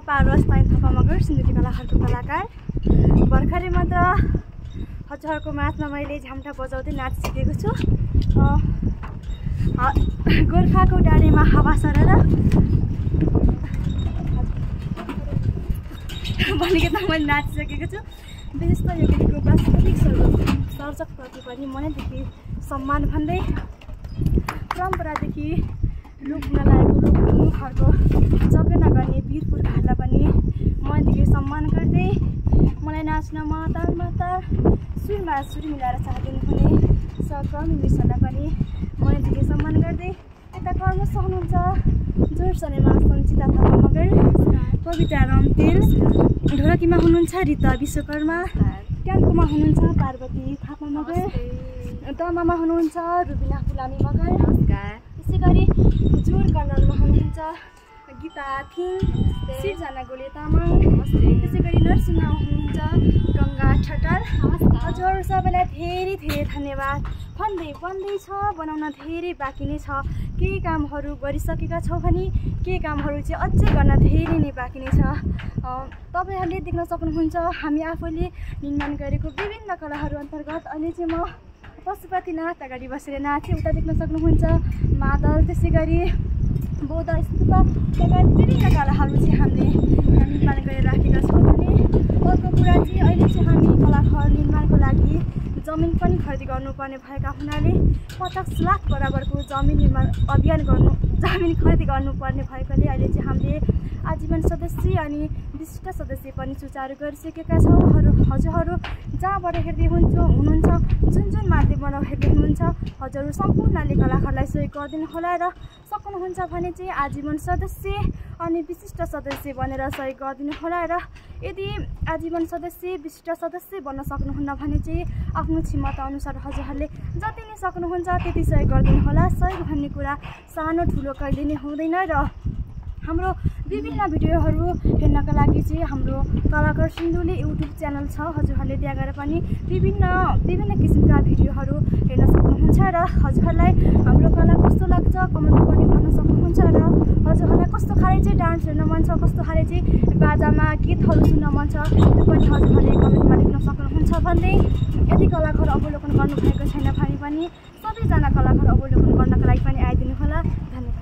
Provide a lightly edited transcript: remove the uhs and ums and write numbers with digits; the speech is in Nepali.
पारस ताइन थापा मगर सिन्धुली कलाकारको कलाकार। भर्खरै मात्र हजुरहरूको माझमा मैले झ्याम्टा बजाउँदै नाच सिकेको छु। गोर्खाको डाँडीमा हावा सरेर भनेको त मैले नाचिसकेको छु। विशेष त यो गीतको वास्तविक सर्जकप्रति पनि मनैदेखि सम्मान भन्दै परम्परादेखि लुक्न लागेको रुखहरूको जगेर्ना गर्ने वीर पुर्खाहरूलाई पनि मनदेखि सम्मान गर्दै मलाई नाच्न माताल सुरमा सुर मिलाएर चाहदिनु हुने सहकर्मी मिसहरूलाई पनि मनदेखि सम्मान गर्दै यता कर्म सक्नुहुन्छ जोरसनेमा सञ्चिता थापा मगर, कविता रम्तेल, ढोलकीमा हुनुहुन्छ रिता विश्वकर्मा, ट्याङ्कोमा हुनुहुन्छ पार्वती थापा मगर, दमामा हुनुहुन्छ रुबिना फुलामी मगर, त्यसै गरी जोर कर्नलमा हुनुहुन्छ गीता थिङ, सिर्जना गोले तामाङ, त्यसै गरी नरसिंहमा हुनुहुन्छ गङ्गा ठटाल। हजुर सबैलाई धेरै धेरै धन्यवाद भन्दै छ। बनाउन धेरै बाँकी नै छ। केही कामहरू गरिसकेका छौँ भने केही कामहरू चाहिँ अझै गर्न धेरै नै बाँकी नै छ। तपाईँहरूले देख्न सक्नुहुन्छ हामी आफैले निर्माण गरेको विभिन्न कलाहरू अन्तर्गत अहिले चाहिँ म पशुपतिनाथ अगाडि बसेर नाचेँ। उता देख्न सक्नुहुन्छ मादल, त्यसै गरी बौद्ध स्तूप लगायत विभिन्न कलाहरू चाहिँ हामीले निर्माण गरेर राखेका छौँ। भने अर्को कुरा चाहिँ अहिले चाहिँ हामी कलाकार निर्माणको लागि जमिन पनि खरिद गर्नुपर्ने भएका हुनाले 50 लाख बराबरको जमिन निर्माण अभियान जमिन खरिद गर्नुपर्ने भएकोले अहिले चाहिँ हामीले आजीवन सदस्य अनि विशिष्ट सदस्य पनि सुचारू गरिसकेका छौँ। हजुरहरू जहाँबाट हेर्दै हुनुहुन्छ जुन माध्यमबाट हेर्दै हुनुहुन्छ हजुरहरू सम्पूर्णले कलाकारलाई सहयोग गरिदिनु होला र सक्नुहुन्छ भने चाहिँ आजीवन सदस्य अनि विशिष्ट सदस्य बनेर सहयोग गरिदिनु होला र यदि आजीवन सदस्य विशिष्ट सदस्य बन्न सक्नुहुन्न भने चाहिँ आफ्नो क्षमता अनुसार हजुरहरूले जति नै सक्नुहुन्छ त्यति सहयोग गरिदिनु होला। सहयोग भन्ने कुरा सानो ठुलो कहिले नै हुँदैन र हाम्रो विभिन्न भिडियोहरू हेर्नका लागि चाहिँ हाम्रो कलाकार सिन्धुली युट्युब च्यानल छ। हजुरहरूले त्यहाँ गएर पनि विभिन्न किसिमका भिडियोहरू हेर्न सक्नुहुन्छ र हजुरहरूलाई हाम्रो कला कस्तो लाग्छ कमेन्ट पनि भन्न सक्नुहुन्छ र हजुरहरूलाई कस्तो खाले चाहिँ डान्स हेर्न मन छ, कस्तो खाले चाहिँ बाजामा गीतहरू सुन्न मन छ त्यो पनि हजुरहरूले कमेन्टमा लेख्न सक्नुहुन्छ। भन्दै यदि कलाकार अवलोकन गर्नुभएको छैन भने पनि सबैजना कलाकार अवलोकन गर्नका लागि पनि आइदिनु होला। धन्यवाद।